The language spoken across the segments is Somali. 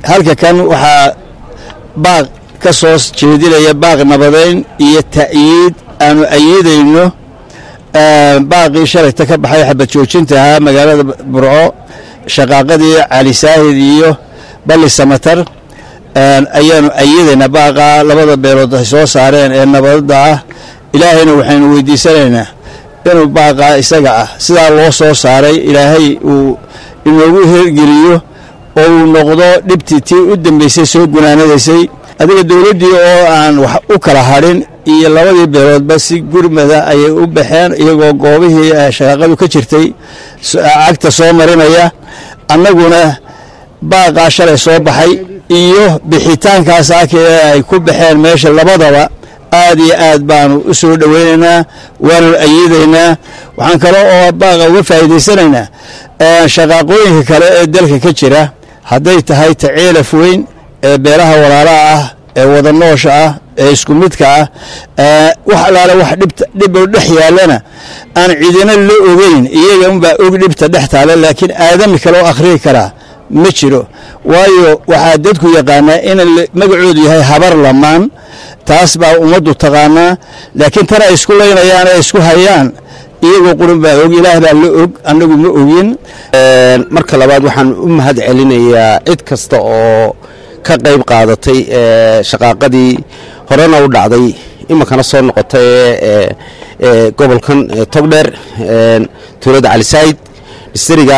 halka kan waxaa baaq ka soo jeedinaya baaq nabadeyn iyo ta'yiid aanu ayidayno baaqii shalayta ka baxay xabad joojinta ahaa magaalada Burco shaqaaqadii Cali Saahid iyo Bali Samatar ayaanu ayidayna baaqa labada beelood ay soo saareen ee nabadda ah ilaahayna waxaynu weydiisanaynaa inuu baaqa isaga ah sida loo soo saaray ilaahay uu inoogu hirgeliyo oo uu noqdo dhibtii u dambeysay soo gunaanadeysay adiga dawladii oo aan wax u kala hadhin iyo labadii beeloodba si gurmada ay u baxeen iyagoo goobihii shaqadu ka jirtay agta soo marinaya annaguna baaqa shalay soo baxay iyo bixitaankaas ay ku baxeen meesha labadaba aad iyo aad baanu u soo dhaweynaynaa waanu ayidaynaa waxaan kale oo baaqa uga faa'iideysanaynaa shaqaaqooyinka kale ee dalka ka jira hadday tahay taceelaf weyn ee beelaha walaalaha ah ee wada noosha ah ee isku midka ah wax alaala wax dhib oo dhex yaalana aan cidina la ogeyn iyaga unbaa og dhibta dhex taale laakiin aadami kale oo akhriyi karaa ma jiro waayo waxaa dadku yaqaanaa in magacoodu yahay habar lamaan taas baa ummaddu taqaanaa laakiin tan ay isku leynayaan ee isku hayaan iyagoo qurun baa og ilaah baa la og annagu ma ogin marka labaad waxaan u mahad celinayaa cid kasta oo ka qayb qaadatay shaqaaqadii horena u dhacday imankana soo noqotay gobolkan Togdheer tuulada Cali Saahid distriga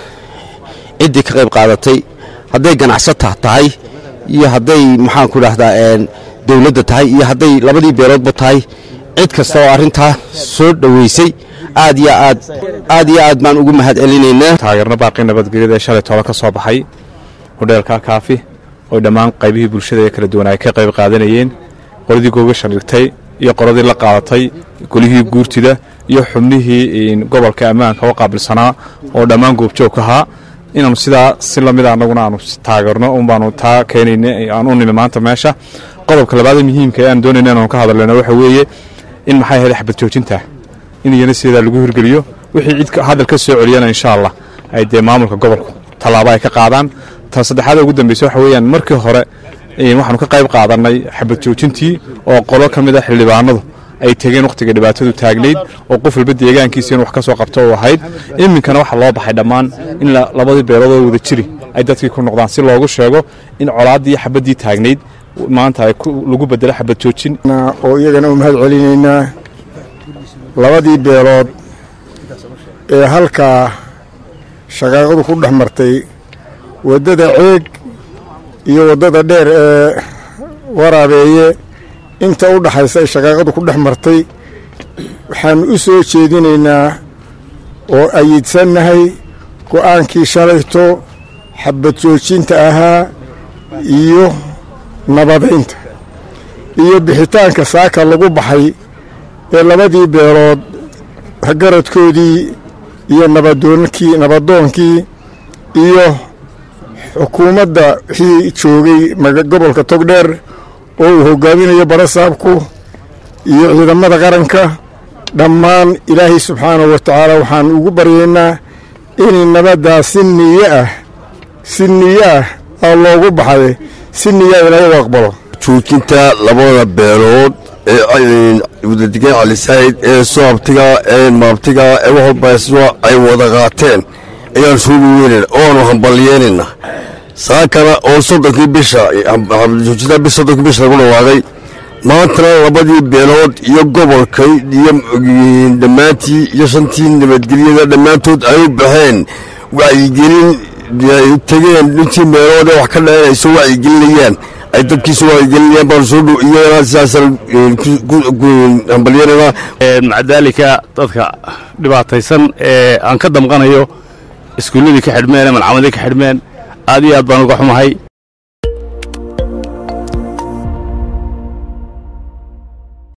ciddii ka qayb qaadatay hadday ganacsato tahay iyo hadday maxaan ku dhahdaa dawladda tahay iyo hadday labadii beeloodba tahay cid kasta oo arrintaa soo dhaweysay aad iyo aad baan ugu mahad celinaynaa taageerna baaqii nabadgelyada ee shalay toban ka soo baxay hodheelka Kaafi oo dhammaan qaybihii bulshada ee kala duwan ay ka qayb qaadanayeen qoladii googasha dhigtay iyo qoladii la qaadatay golihii guurtida iyo xubnihii gobolka ammaanka oo qaabilsanaa oo dhammaan goobjoog ahaa inaanu sidaa si lamid ah anaguna aanu taageerno baanu taa keenaynay aan u nimi maanta meesha qodobka labaad ee muhiimka ah aan doonayno inaan ka hadalno waxa weeye in maxay ahayd xabad joojinta in iyana sida lagu hirgeliyo wixii cid hadal ka soo celiyana insha Allah ay maamulka gobolku talaabo ay ka qaadaan tan saddexaad ugu dambeysay waxa weeyaan markii hore waxaanu ka qayb qaadanay xabad joojintii oo qolo kamid ah xildhibaanadu ay tageen waqtiga dhibaatadu taagneed oo qof walba deegaankiisa inuu wax ka soo qabto oo ahayd iminkana waxa loo baxay dhammaan in labadii beelood oo wada jiri ay dadkii ku noqdaan si loogu sheego in colaadii xabadii taagneed maanta ay lagu bedelo xabad joojin oo iyagana u mahad celinaynaa labadii beelood ee halka shaqaaqadu ku dhex martay wadada ceeg iyo wadada dheer ee waraabeeye inta u dhaxaysa shaqaaqadu ku dhex martay waxaan u soo jeedinaynaa oo ayidsannahay go'aankii shalayto xabad joojinta ahaa iyo nabadeynta iyo bixitaanka saaka lagu baxay ee labadii beelood garadkoodii iyo nabadoonkii iyo xukuumadda wixii joogay gobolka Togdheer oo uu hogaaminayo barasaabku iyo ciidamada qaranka dhammaan ilaahay subxaanahu wa tacaala waxaan ugu baryaynaa in nabadda si niyo ah loogu baxay si niyo ilaahay aqbalo joojinta labada beelood ee wadadiga Cali Saahid ee soobtiga ee maabtiga ee waxba ay wada qaateen ayaan soo weyneen oo hambalyeelina saakana oo sodonkii bisha joojinta bisha lagu dhawaaqay maanta labadii beelood iyo gobolka iyo dhamaantii iyo shantii nabadgelyada dhamaantood ay baxeen wacyigelin ay tageen intii meelood wax ka dhaanayso wacyigelinayaan ay dadkiisu wacyigelinayaan baan soo iyana siyaasan hambalyeelina macdaalika dadka dhibaataysan ee aan ka damqanayo iskuuladii ka xidhmeen ama malcaamadii ka xidhmeen aad iyo aad baan uga xumahay